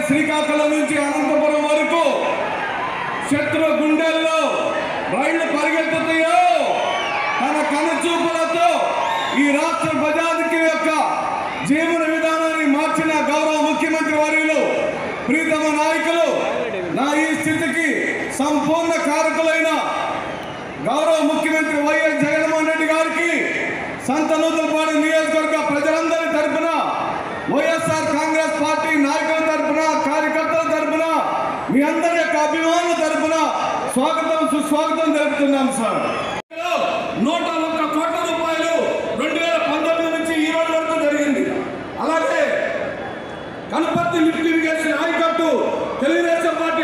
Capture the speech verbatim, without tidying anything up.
శ్రీకాకుళం నుంచి అనంతపురం వరకు శత్రు గుండెల్లో రైళ్లు పరిగెత్తుతాయో తన కనుచూపులతో ఈ రాష్ట్ర ప్రజాధిక్యం యొక్క జీవన విధానాన్ని మార్చిన గౌరవ ముఖ్యమంత్రి వర్యులు ప్రీతమ నాయకులు నా ఈ స్థితికి సంపూర్ణ కారకులైన గౌరవ ముఖ్యమంత్రి వైఎస్ జగన్మోహన్ రెడ్డి గారికి సంతనూతలపాడు నియోజకవర్గ ప్రజలందరి తరఫున వైఎస్ఆర్ కాంగ్రెస్ పార్టీ నాయకుల తరఫున కార్యకర్తల తరఫున మీ అందరి యొక్క అభిమానుల తరఫున స్వాగతం సుస్వాగతం తెలుపుతున్నాం సార్. నూట ఒక్క కోట్ల రూపాయలు రెండు వేల పంతొమ్మిది నుంచి ఈ రోజు వరకు జరిగింది. అలాగే కనపర్తి లిఫ్ట్ ఇరిగేషన్ ఆయకట్టు తెలుగుదేశం పార్టీ